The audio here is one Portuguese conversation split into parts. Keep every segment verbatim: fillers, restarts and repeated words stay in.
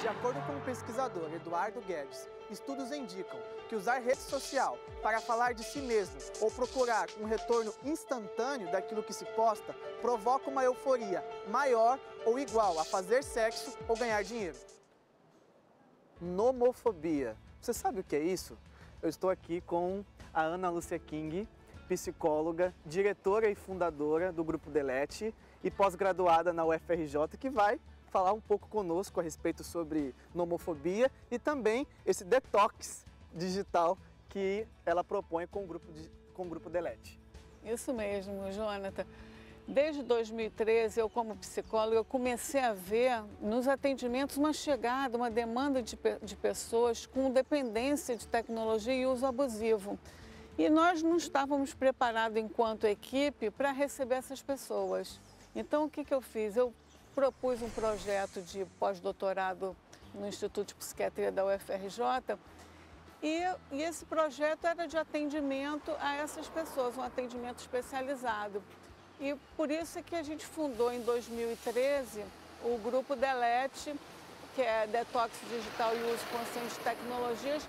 De acordo com o pesquisador Eduardo Guedes, estudos indicam que usar rede social para falar de si mesmo ou procurar um retorno instantâneo daquilo que se posta provoca uma euforia maior ou igual a fazer sexo ou ganhar dinheiro. Nomofobia. Você sabe o que é isso? Eu estou aqui com a Ana Lúcia King, psicóloga, diretora e fundadora do Grupo Delete e pós-graduada na U F R J, que vai falar um pouco conosco a respeito sobre nomofobia e também esse detox digital que ela propõe com o Grupo, de, com o Grupo Delete. Isso mesmo, Jonathan. Desde dois mil e treze, eu como psicóloga comecei a ver nos atendimentos uma chegada, uma demanda de, de pessoas com dependência de tecnologia e uso abusivo. E nós não estávamos preparados enquanto equipe para receber essas pessoas. Então o que, que eu fiz? Eu propus um projeto de pós-doutorado no Instituto de Psiquiatria da U F R J e, e esse projeto era de atendimento a essas pessoas, um atendimento especializado. E por isso é que a gente fundou em dois mil e treze o Grupo Delete, que é Detox Digital e Uso Consciente de Tecnologias,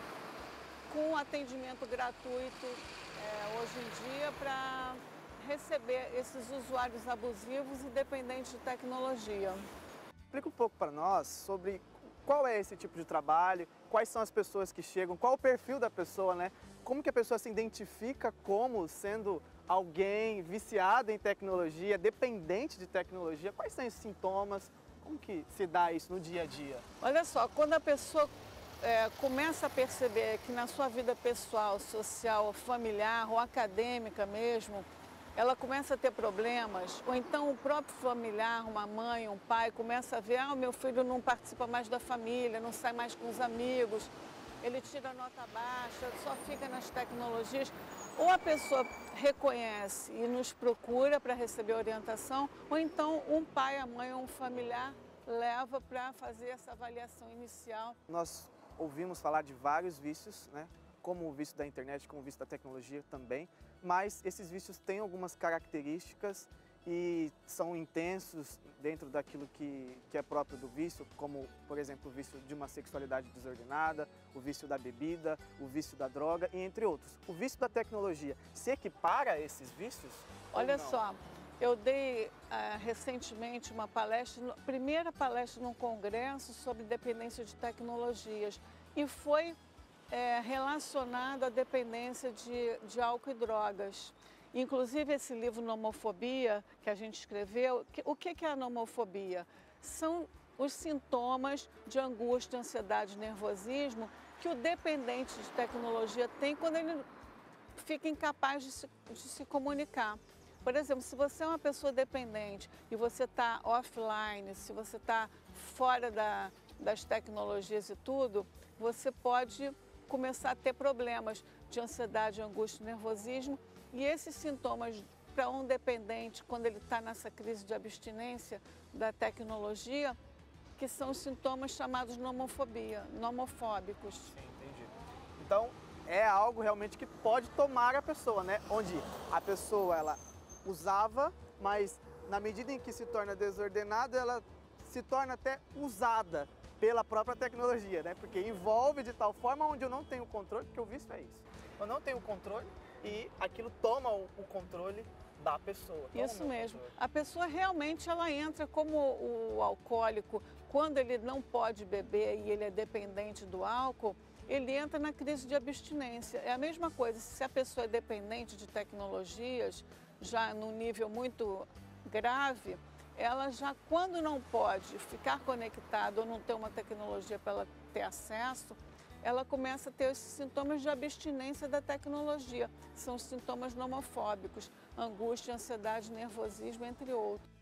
com atendimento gratuito é, hoje em dia para receber esses usuários abusivos e dependentes de tecnologia. Explica um pouco para nós sobre qual é esse tipo de trabalho, quais são as pessoas que chegam, qual o perfil da pessoa, né? Como que a pessoa se identifica como sendo alguém viciado em tecnologia, dependente de tecnologia, quais são os sintomas, como que se dá isso no dia a dia? Olha só, quando a pessoa é, começa a perceber que na sua vida pessoal, social, familiar ou acadêmica mesmo, ela começa a ter problemas, ou então o próprio familiar, uma mãe, um pai, começa a ver, ah, o meu filho não participa mais da família, não sai mais com os amigos, ele tira nota baixa, só fica nas tecnologias. Ou a pessoa reconhece e nos procura para receber orientação, ou então um pai, a mãe ou um familiar leva para fazer essa avaliação inicial. Nós ouvimos falar de vários vícios, né? Como o vício da internet, como o vício da tecnologia também, mas esses vícios têm algumas características e são intensos dentro daquilo que, que é próprio do vício, como, por exemplo, o vício de uma sexualidade desordenada, o vício da bebida, o vício da droga e entre outros. O vício da tecnologia se equipara a esses vícios? Olha só, eu dei uh, recentemente uma palestra, primeira palestra num congresso sobre dependência de tecnologias e foi é, relacionado à dependência de, de álcool e drogas. Inclusive esse livro Nomofobia, que a gente escreveu, que, o que é a nomofobia? São os sintomas de angústia, ansiedade, nervosismo que o dependente de tecnologia tem quando ele fica incapaz de se, de se comunicar. Por exemplo, se você é uma pessoa dependente e você está offline, se você está fora da, das tecnologias e tudo, você pode começar a ter problemas de ansiedade, angústia, nervosismo. E esses sintomas para um dependente, quando ele está nessa crise de abstinência da tecnologia, que são os sintomas chamados nomofobia, nomofóbicos. Sim, entendi. Então, é algo realmente que pode tomar a pessoa, né? Onde a pessoa, ela usava, mas na medida em que se torna desordenada, ela se torna até usada pela própria tecnologia, né? Porque envolve de tal forma onde eu não tenho controle, porque o vício é isso. Eu não tenho controle e aquilo toma o, o controle da pessoa. Isso mesmo. Controle. A pessoa realmente ela entra como o alcoólico, quando ele não pode beber e ele é dependente do álcool, ele entra na crise de abstinência. É a mesma coisa, se a pessoa é dependente de tecnologias, já num nível muito grave, ela já, quando não pode ficar conectada ou não ter uma tecnologia para ela ter acesso, ela começa a ter esses sintomas de abstinência da tecnologia. São os sintomas nomofóbicos, angústia, ansiedade, nervosismo, entre outros.